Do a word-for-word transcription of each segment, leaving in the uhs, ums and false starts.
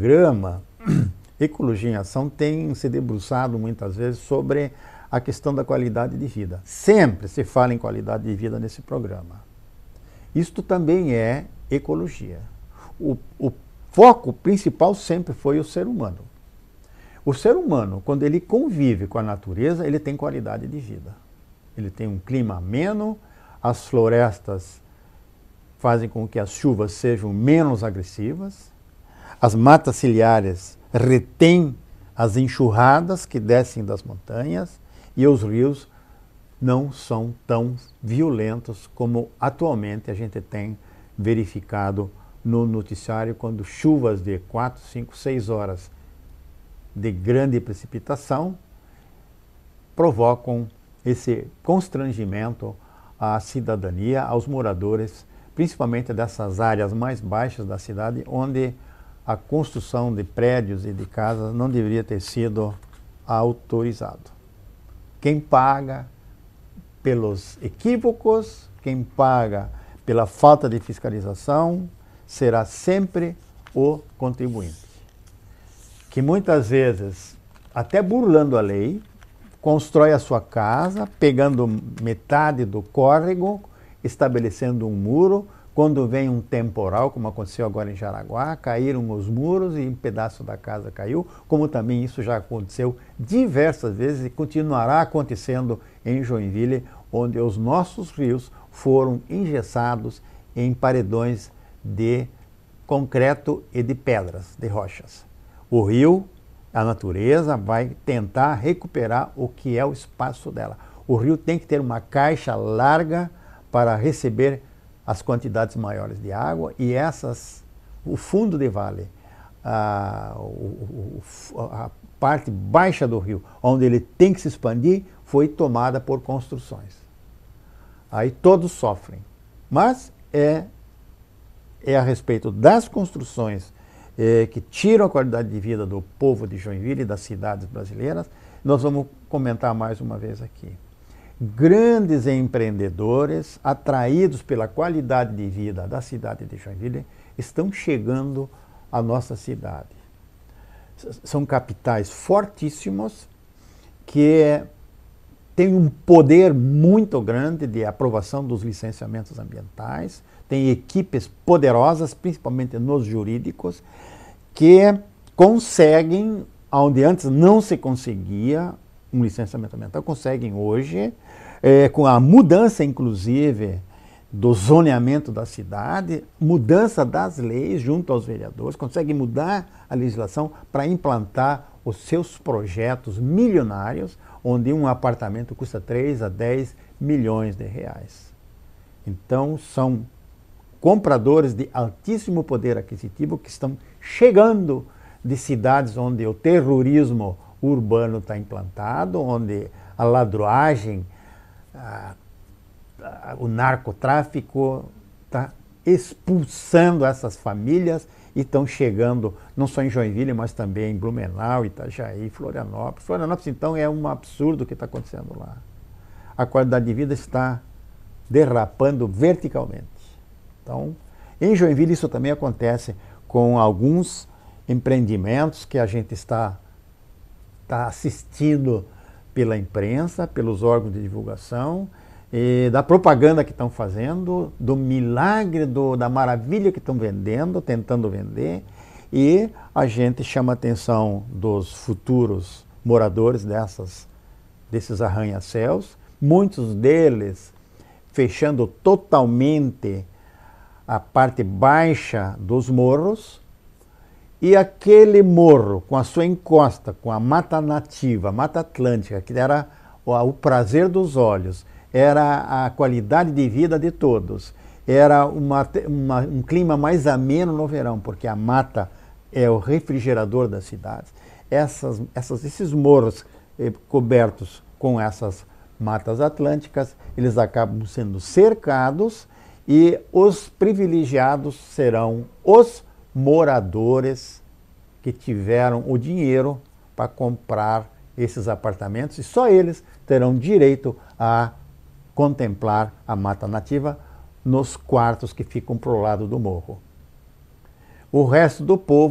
programa Ecologia em Ação tem se debruçado muitas vezes sobre a questão da qualidade de vida. Sempre se fala em qualidade de vida nesse programa. Isto também é ecologia. O, o foco principal sempre foi o ser humano. O ser humano, quando ele convive com a natureza, ele tem qualidade de vida. Ele tem um clima ameno, as florestas fazem com que as chuvas sejam menos agressivas, as matas ciliares retêm as enxurradas que descem das montanhas e os rios não são tão violentos como atualmente a gente tem verificado no noticiário, quando chuvas de quatro, cinco, seis horas de grande precipitação provocam esse constrangimento à cidadania, aos moradores, principalmente dessas áreas mais baixas da cidade, onde a construção de prédios e de casas não deveria ter sido autorizado. Quem paga pelos equívocos, quem paga pela falta de fiscalização, será sempre o contribuinte, que muitas vezes, até burlando a lei, constrói a sua casa, pegando metade do córrego, estabelecendo um muro. Quando vem um temporal, como aconteceu agora em Jaraguá, caíram os muros e um pedaço da casa caiu, como também isso já aconteceu diversas vezes e continuará acontecendo em Joinville, onde os nossos rios foram engessados em paredões de concreto e de pedras, de rochas. O rio, a natureza, vai tentar recuperar o que é o espaço dela. O rio tem que ter uma caixa larga para receber as quantidades maiores de água, e essas, o fundo de vale, a, o, a parte baixa do rio, onde ele tem que se expandir, foi tomada por construções. Aí todos sofrem. Mas é, é a respeito das construções é, que tiram a qualidade de vida do povo de Joinville e das cidades brasileiras. Nós vamos comentar mais uma vez aqui. Grandes empreendedores, atraídos pela qualidade de vida da cidade de Joinville, estão chegando à nossa cidade. São capitais fortíssimos que têm um poder muito grande de aprovação dos licenciamentos ambientais, têm equipes poderosas, principalmente nos jurídicos, que conseguem, onde antes não se conseguia um licenciamento ambiental, conseguem hoje, é, com a mudança, inclusive, do zoneamento da cidade, mudança das leis junto aos vereadores, conseguem mudar a legislação para implantar os seus projetos milionários, onde um apartamento custa três a dez milhões de reais. Então, são compradores de altíssimo poder aquisitivo que estão chegando de cidades onde o terrorismo urbano está implantado, onde a ladruagem, a, a, o narcotráfico está expulsando essas famílias e estão chegando não só em Joinville, mas também em Blumenau, Itajaí, Florianópolis. Florianópolis, então, é um absurdo o que está acontecendo lá. A qualidade de vida está derrapando verticalmente. Então, em Joinville isso também acontece com alguns empreendimentos que a gente está está assistindo pela imprensa, pelos órgãos de divulgação, e da propaganda que estão fazendo, do milagre, do, da maravilha que estão vendendo, tentando vender, e a gente chama a atenção dos futuros moradores dessas, desses arranha-céus, muitos deles fechando totalmente a parte baixa dos morros, e aquele morro, com a sua encosta, com a mata nativa, a mata atlântica, que era o, o prazer dos olhos, era a qualidade de vida de todos, era uma, uma, um clima mais ameno no verão, porque a mata é o refrigerador das cidades. Essas, essas, esses morros eh, cobertos com essas matas atlânticas, eles acabam sendo cercados, e os privilegiados serão os moradores que tiveram o dinheiro para comprar esses apartamentos, e só eles terão direito a contemplar a mata nativa nos quartos que ficam para o lado do morro. O resto do povo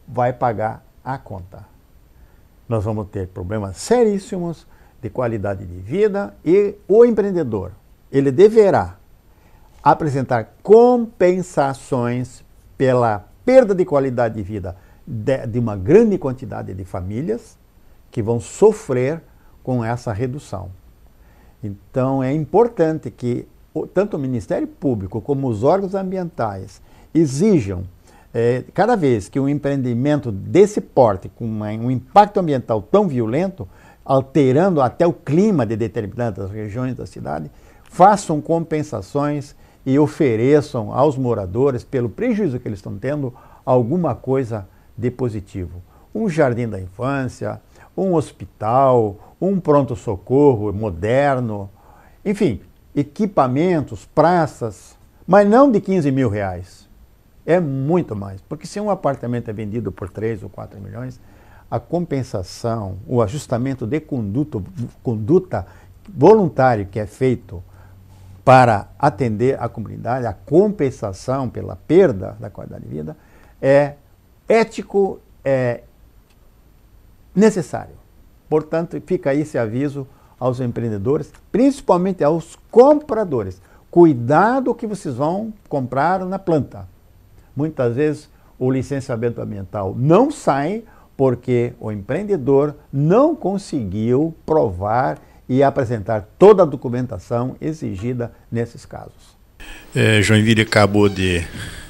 vai pagar a conta. Nós vamos ter problemas seríssimos de qualidade de vida e o empreendedor, ele deverá apresentar compensações pela perda de qualidade de vida de, de uma grande quantidade de famílias que vão sofrer com essa redução. Então é importante que tanto o Ministério Público como os órgãos ambientais exijam, é, cada vez que um empreendimento desse porte, com uma, um impacto ambiental tão violento, alterando até o clima de determinadas regiões da cidade, façam compensações e ofereçam aos moradores, pelo prejuízo que eles estão tendo, alguma coisa de positivo. Um jardim da infância, um hospital, um pronto-socorro moderno, enfim, equipamentos, praças, mas não de quinze mil reais. É muito mais, porque se um apartamento é vendido por três ou quatro milhões, a compensação, o ajustamento de conduta, conduta voluntário que é feito para atender a comunidade, a compensação pela perda da qualidade de vida, é ético, é necessário. Portanto, fica aí esse aviso aos empreendedores, principalmente aos compradores. Cuidado que vocês vão comprar na planta. Muitas vezes o licenciamento ambiental não sai porque o empreendedor não conseguiu provar e apresentar toda a documentação exigida nesses casos. É, Joinville acabou de,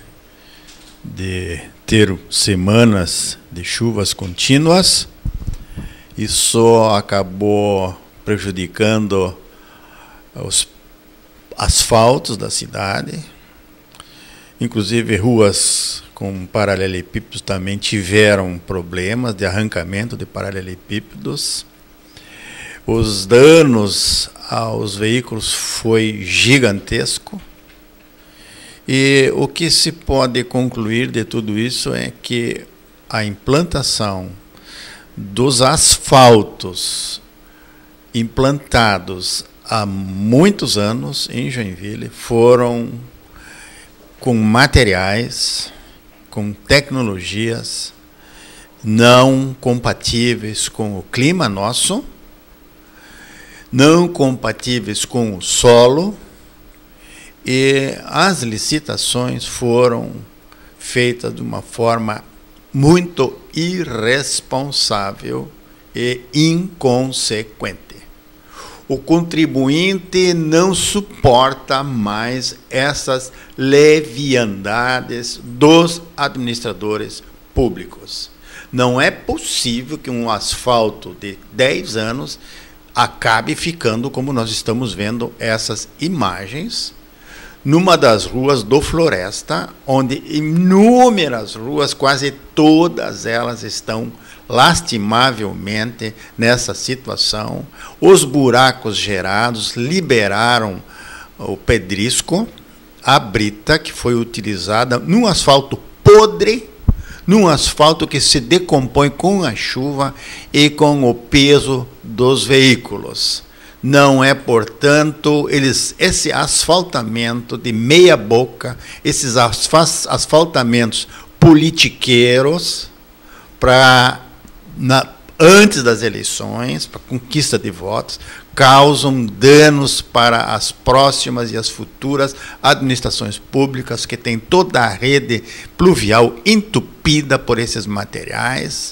de ter semanas de chuvas contínuas. Isso acabou prejudicando os asfaltos da cidade. Inclusive, ruas com paralelepípedos também tiveram problemas de arrancamento de paralelepípedos. Os danos aos veículos foi gigantesco. E o que se pode concluir de tudo isso é que a implantação dos asfaltos implantados há muitos anos em Joinville foram com materiais, com tecnologias não compatíveis com o clima nosso, não compatíveis com o solo, e as licitações foram feitas de uma forma muito irresponsável e inconsequente. O contribuinte não suporta mais essas leviandades dos administradores públicos. Não é possível que um asfalto de dez anos acabe ficando como nós estamos vendo essas imagens numa das ruas do Floresta, onde inúmeras ruas, quase todas elas estão lastimavelmente nessa situação. Os buracos gerados liberaram o pedrisco, a brita que foi utilizada num asfalto podre, num asfalto que se decompõe com a chuva e com o peso dos veículos. Não é, portanto, eles, esse asfaltamento de meia boca, esses asfaltamentos politiqueiros para antes das eleições, para conquista de votos, causam danos para as próximas e as futuras administrações públicas, que têm toda a rede pluvial entupida por esses materiais,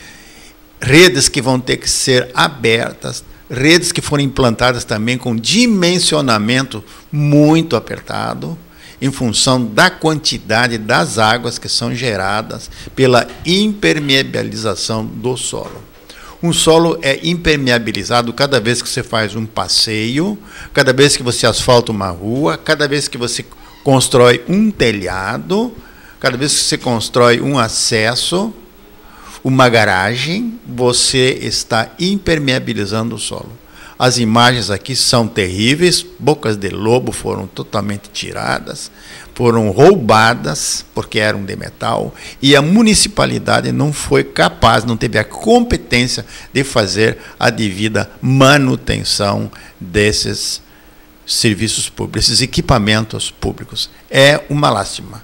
redes que vão ter que ser abertas, redes que foram implantadas também com dimensionamento muito apertado, em função da quantidade das águas que são geradas pela impermeabilização do solo. Um solo é impermeabilizado cada vez que você faz um passeio, cada vez que você asfalta uma rua, cada vez que você constrói um telhado, cada vez que você constrói um acesso, uma garagem, você está impermeabilizando o solo. As imagens aqui são terríveis, bocas de lobo foram totalmente tiradas, foram roubadas, porque eram de metal, e a municipalidade não foi capaz, não teve a competência de fazer a devida manutenção desses serviços públicos, esses equipamentos públicos. É uma lástima.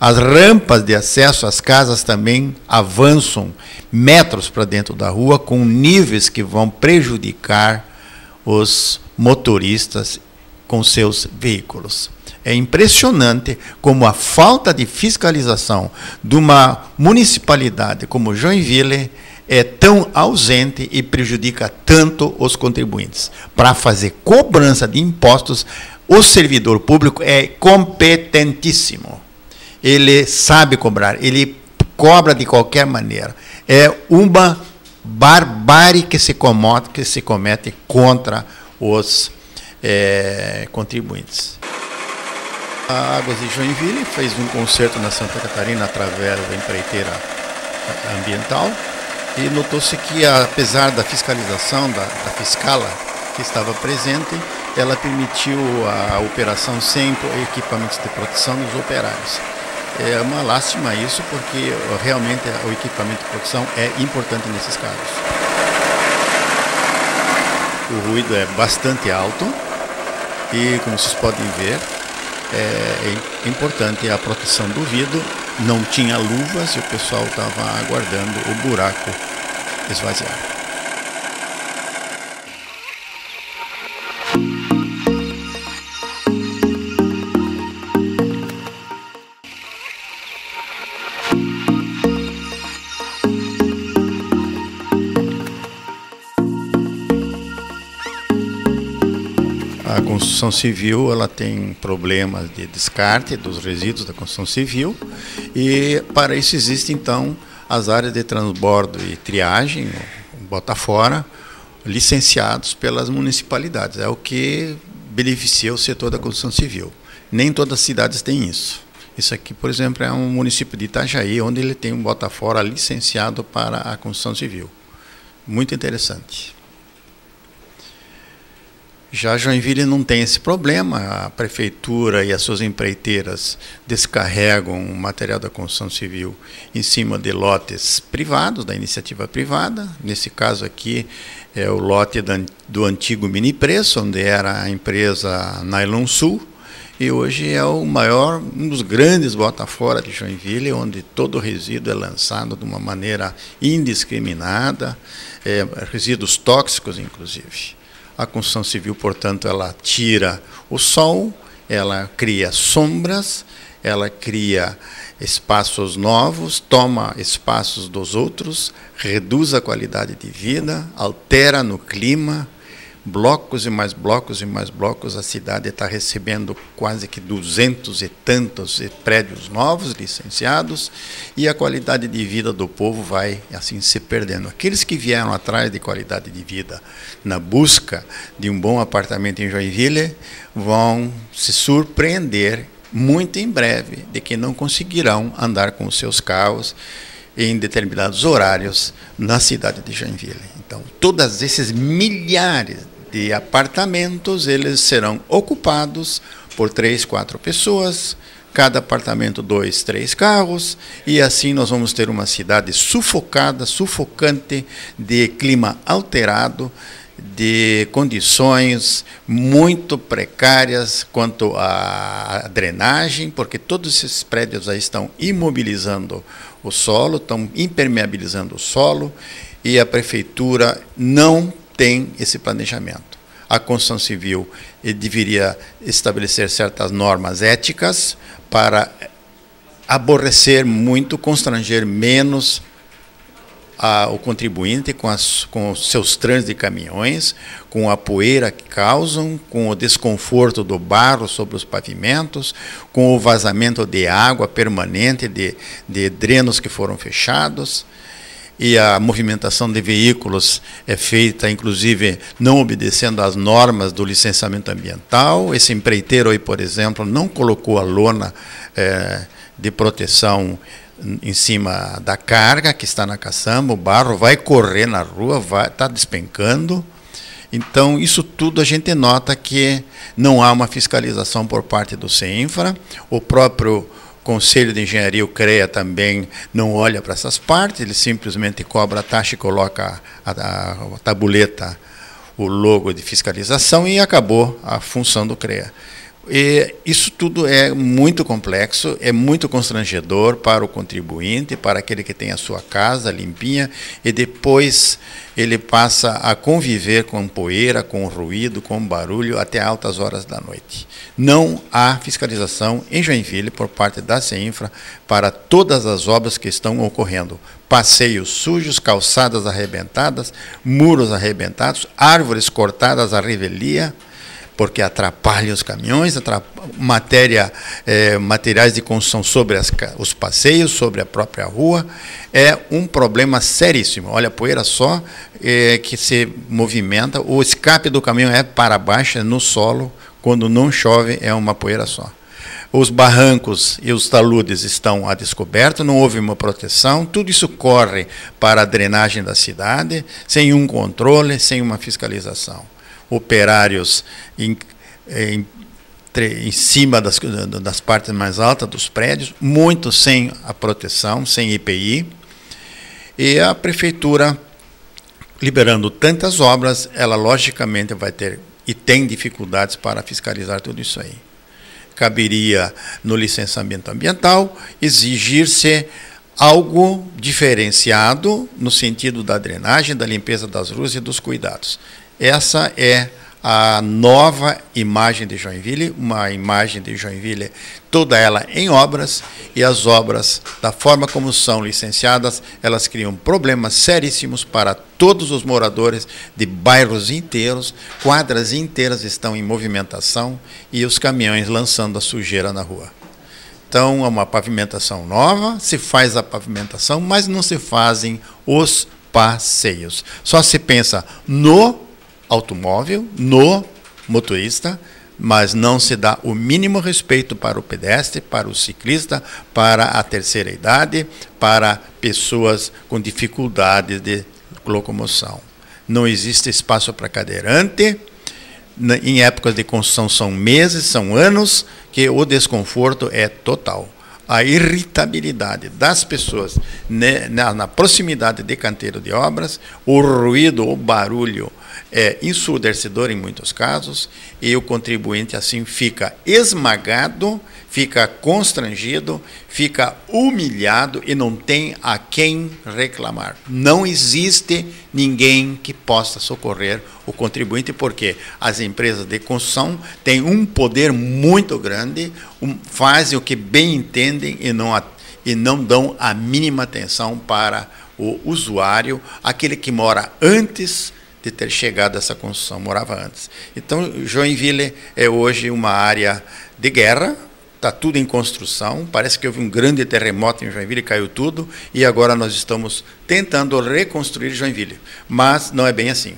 As rampas de acesso às casas também avançam metros para dentro da rua, com níveis que vão prejudicar os motoristas com seus veículos. É impressionante como a falta de fiscalização de uma municipalidade como Joinville é tão ausente e prejudica tanto os contribuintes. Para fazer cobrança de impostos, o servidor público é competentíssimo. Ele sabe cobrar, ele cobra de qualquer maneira. É uma barbárie que se comete, que se comete contra os é, contribuintes. A Águas de Joinville fez um concerto na Santa Catarina através da empreiteira ambiental e notou-se que, apesar da fiscalização, da, da fiscala que estava presente, ela permitiu a operação sem equipamentos de proteção dos operários. É uma lástima isso, porque realmente o equipamento de proteção é importante nesses casos. O ruído é bastante alto e, como vocês podem ver, é importante a proteção do vidro. Não tinha luvas e o pessoal estava aguardando o buraco esvaziar. A construção civil ela tem problemas de descarte dos resíduos da construção civil e para isso existe então as áreas de transbordo e triagem, bota fora, licenciados pelas municipalidades. É o que beneficia o setor da construção civil. Nem todas as cidades têm isso. Isso aqui, por exemplo, é um município de Itajaí, onde ele tem um bota fora licenciado para a construção civil. Muito interessante. Já Joinville não tem esse problema, a prefeitura e as suas empreiteiras descarregam o material da construção civil em cima de lotes privados, da iniciativa privada. Nesse caso aqui é o lote do antigo Mini Preço, onde era a empresa Nylon Sul, e hoje é o maior, um dos grandes bota-fora de Joinville, onde todo o resíduo é lançado de uma maneira indiscriminada, é, resíduos tóxicos inclusive. A construção civil, portanto, ela tira o sol, ela cria sombras, ela cria espaços novos, toma espaços dos outros, reduz a qualidade de vida, altera no clima, blocos e mais blocos e mais blocos. A cidade está recebendo quase que duzentos e tantos prédios novos, licenciados, e a qualidade de vida do povo vai assim se perdendo. Aqueles que vieram atrás de qualidade de vida na busca de um bom apartamento em Joinville vão se surpreender muito em breve de que não conseguirão andar com os seus carros em determinados horários na cidade de Joinville. Então, todos esses milhares de apartamentos, eles serão ocupados por três, quatro pessoas, cada apartamento, dois, três carros, e assim nós vamos ter uma cidade sufocada, sufocante, de clima alterado, de condições muito precárias quanto à drenagem, porque todos esses prédios aí estão imobilizando o solo, estão impermeabilizando o solo, e a prefeitura não tem esse planejamento. A construção civil deveria estabelecer certas normas éticas para aborrecer muito, constranger menos a, o contribuinte com, as, com os seus trânsitos de caminhões, com a poeira que causam, com o desconforto do barro sobre os pavimentos, com o vazamento de água permanente de, de drenos que foram fechados. E a movimentação de veículos é feita, inclusive, não obedecendo às normas do licenciamento ambiental. Esse empreiteiro aí, por exemplo, não colocou a lona é, de proteção em cima da carga que está na caçamba, o barro vai correr na rua, vai está despencando. Então, isso tudo a gente nota que não há uma fiscalização por parte do CENFRA. O próprio Conselho de Engenharia, o CREA, também não olha para essas partes, ele simplesmente cobra a taxa e coloca a, a, a tabuleta, o logo de fiscalização, e acabou a função do CREA. E isso tudo é muito complexo, é muito constrangedor para o contribuinte, para aquele que tem a sua casa limpinha, e depois ele passa a conviver com poeira, com ruído, com barulho até altas horas da noite. Não há fiscalização em Joinville por parte da CEINFRA para todas as obras que estão ocorrendo. Passeios sujos, calçadas arrebentadas, muros arrebentados, árvores cortadas à revelia, porque atrapalha os caminhões, atrapalha, matéria, é, materiais de construção sobre as, os passeios, sobre a própria rua. É um problema seríssimo. Olha, a poeira só é, que se movimenta, o escape do caminhão é para baixo, é no solo, quando não chove é uma poeira só. Os barrancos e os taludes estão a descoberto, não houve uma proteção, tudo isso corre para a drenagem da cidade, sem um controle, sem uma fiscalização. Operários em, em, em cima das, das partes mais altas dos prédios, muitos sem a proteção, sem I P I, e a prefeitura, liberando tantas obras, ela logicamente vai ter e tem dificuldades para fiscalizar tudo isso aí. Caberia no licenciamento ambiental exigir-se algo diferenciado no sentido da drenagem, da limpeza das ruas e dos cuidados. Essa é a nova imagem de Joinville, uma imagem de Joinville toda ela em obras, e as obras, da forma como são licenciadas, elas criam problemas seríssimos para todos os moradores de bairros inteiros, quadras inteiras estão em movimentação e os caminhões lançando a sujeira na rua. Então, é uma pavimentação nova, se faz a pavimentação, mas não se fazem os passeios. Só se pensa no automóvel, no motorista, mas não se dá o mínimo respeito para o pedestre, para o ciclista, para a terceira idade, para pessoas com dificuldades de locomoção. Não existe espaço para cadeirante. Em épocas de construção são meses, são anos, que o desconforto é total. A irritabilidade das pessoas né, na, na proximidade de canteiro de obras, o ruído, o barulho é ensurdecedor em muitos casos, e o contribuinte assim fica esmagado, fica constrangido, fica humilhado e não tem a quem reclamar. Não existe ninguém que possa socorrer o contribuinte, porque as empresas de construção têm um poder muito grande, um, fazem o que bem entendem e não, a, e não dão a mínima atenção para o usuário, aquele que mora antes de ter chegado a essa construção, morava antes. Então, Joinville é hoje uma área de guerra, está tudo em construção, parece que houve um grande terremoto em Joinville, caiu tudo, e agora nós estamos tentando reconstruir Joinville, mas não é bem assim.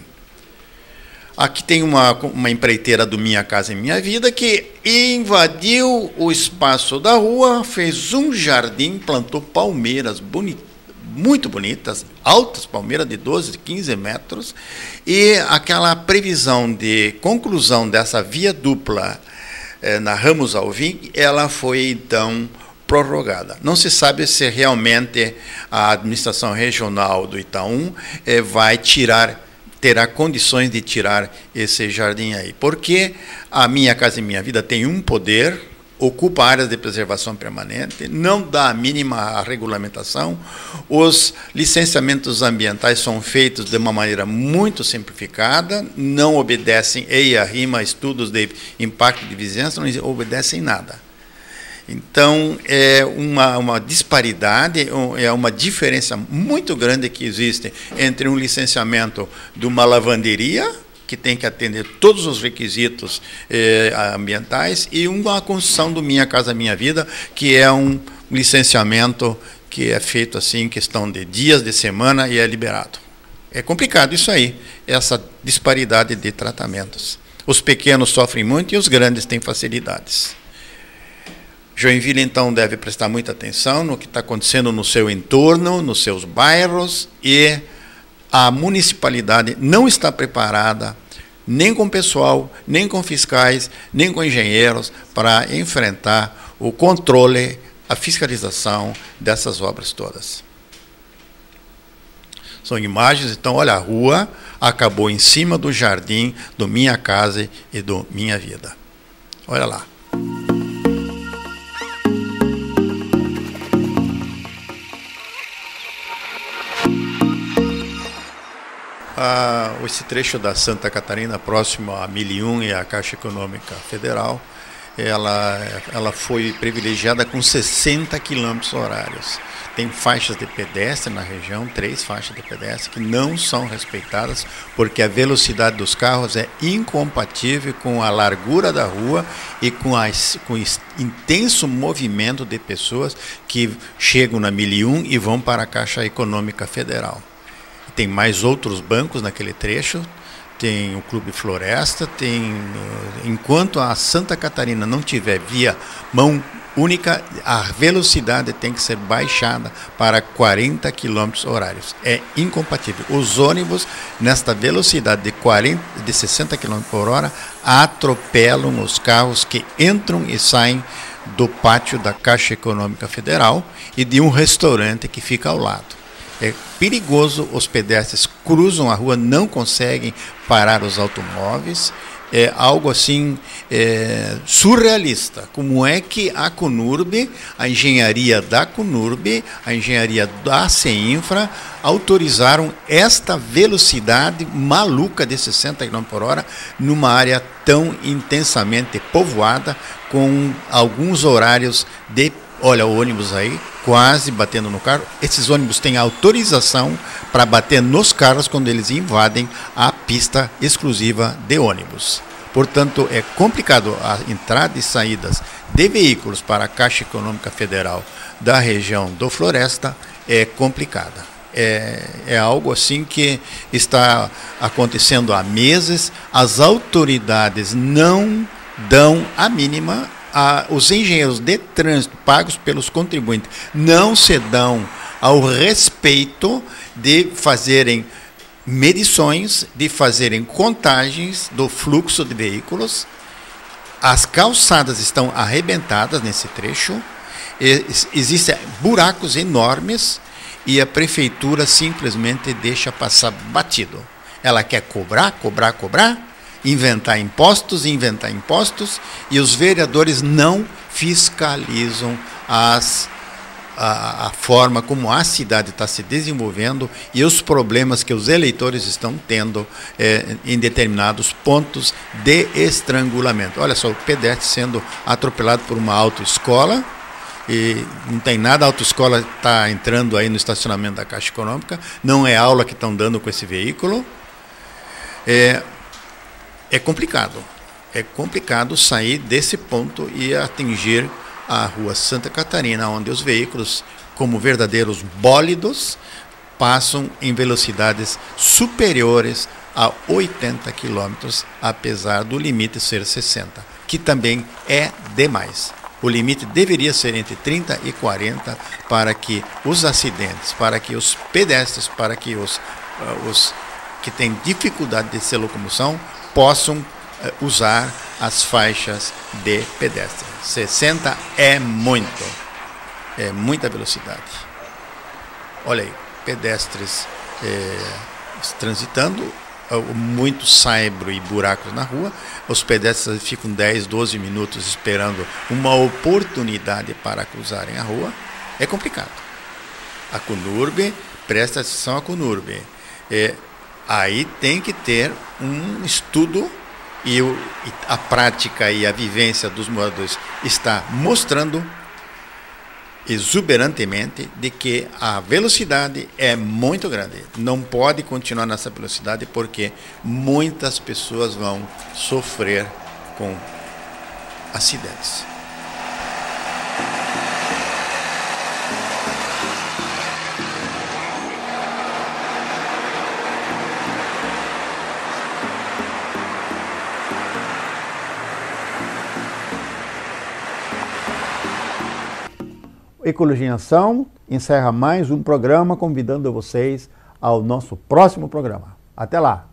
Aqui tem uma, uma empreiteira do Minha Casa e Minha Vida que invadiu o espaço da rua, fez um jardim, plantou palmeiras bonitas, muito bonitas, altas palmeiras de doze, quinze metros, e aquela previsão de conclusão dessa via dupla eh, na Ramos Alvim, ela foi então prorrogada. Não se sabe se realmente a administração regional do Itaú eh, vai tirar, terá condições de tirar esse jardim aí, porque a Minha Casa e Minha Vida tem um poder, ocupa áreas de preservação permanente, não dá a mínima regulamentação, os licenciamentos ambientais são feitos de uma maneira muito simplificada, não obedecem E I A, RIMA, estudos de impacto de vizinhança, não obedecem nada. Então, é uma, uma disparidade, é uma diferença muito grande que existe entre um licenciamento de uma lavanderia, que tem que atender todos os requisitos eh, ambientais, e uma construção do Minha Casa Minha Vida, que é um licenciamento que é feito assim em questão de dias, de semana, e é liberado. É complicado isso aí, essa disparidade de tratamentos. Os pequenos sofrem muito e os grandes têm facilidades. Joinville, então, deve prestar muita atenção no que está acontecendo no seu entorno, nos seus bairros, e a municipalidade não está preparada, nem com pessoal, nem com fiscais, nem com engenheiros, para enfrentar o controle, a fiscalização dessas obras todas. São imagens, então, olha, a rua acabou em cima do jardim do Minha Casa e do Minha Vida. Olha lá. Ah, esse trecho da Santa Catarina, próximo a mil e um e à Caixa Econômica Federal, ela, ela foi privilegiada com sessenta quilômetros horários. Tem faixas de pedestre na região, três faixas de pedestre, que não são respeitadas porque a velocidade dos carros é incompatível com a largura da rua e com, a, com o intenso movimento de pessoas que chegam na mil e um e vão para a Caixa Econômica Federal. Tem mais outros bancos naquele trecho, tem o Clube Floresta, tem, enquanto a Santa Catarina não tiver via mão única, a velocidade tem que ser baixada para quarenta quilômetros horários. É incompatível. Os ônibus, nesta velocidade de, quarenta, de sessenta quilômetros por hora, atropelam os carros que entram e saem do pátio da Caixa Econômica Federal e de um restaurante que fica ao lado. É perigoso, os pedestres cruzam a rua, não conseguem parar os automóveis. É algo assim é, surrealista. Como é que a Conurb, a engenharia da Conurb, a engenharia da CEINFRA autorizaram esta velocidade maluca de sessenta quilômetros por hora numa área tão intensamente povoada, com alguns horários de... Olha o ônibus aí, quase batendo no carro. Esses ônibus têm autorização para bater nos carros quando eles invadem a pista exclusiva de ônibus. Portanto, é complicado a entrada e saídas de veículos para a Caixa Econômica Federal da região do Floresta é complicada. É, é algo assim que está acontecendo há meses. As autoridades não dão a mínima. Ah, os engenheiros de trânsito pagos pelos contribuintes não se dão ao respeito de fazerem medições, de fazerem contagens do fluxo de veículos. As calçadas estão arrebentadas nesse trecho, existem buracos enormes e a prefeitura simplesmente deixa passar batido. Ela quer cobrar, cobrar, cobrar, inventar impostos, inventar impostos, e os vereadores não fiscalizam as, a, a forma como a cidade está se desenvolvendo e os problemas que os eleitores estão tendo é, em determinados pontos de estrangulamento. Olha só, o pedestre sendo atropelado por uma autoescola, e não tem nada, a autoescola está entrando aí no estacionamento da Caixa Econômica, não é aula que estão dando com esse veículo. É, É complicado, é complicado sair desse ponto e atingir a rua Santa Catarina, onde os veículos, como verdadeiros bólidos, passam em velocidades superiores a oitenta quilômetros, apesar do limite ser sessenta, que também é demais. O limite deveria ser entre trinta e quarenta para que os acidentes, para que os pedestres, para que os, os que têm dificuldade de se locomoção, possam uh, usar as faixas de pedestre. sessenta é muito, é muita velocidade. Olha aí, pedestres é, transitando, muito saibro e buracos na rua. Os pedestres ficam dez, doze minutos esperando uma oportunidade para cruzarem a rua. É complicado. A Conurb, presta atenção à Conurb. É, Aí tem que ter um estudo e a prática e a vivência dos moradores está mostrando exuberantemente de que a velocidade é muito grande. Não pode continuar nessa velocidade porque muitas pessoas vão sofrer com acidentes. Ecologia em Ação encerra mais um programa, convidando vocês ao nosso próximo programa. Até lá!